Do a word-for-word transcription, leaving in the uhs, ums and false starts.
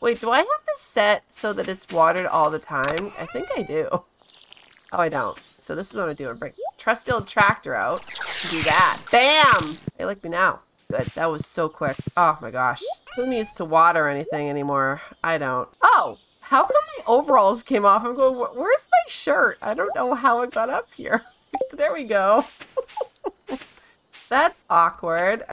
Wait, do I have this set so that it's watered all the time? I think I do. Oh, I don't. So this is what I'm doing. Bring trusty old tractor out. Do that. Bam! They like me now. Good. That was so quick. Oh my gosh. Who needs to water anything anymore? I don't. Oh! How come my overalls came off? I'm going, where's my shirt? I don't know how it got up here. There we go. That's awkward.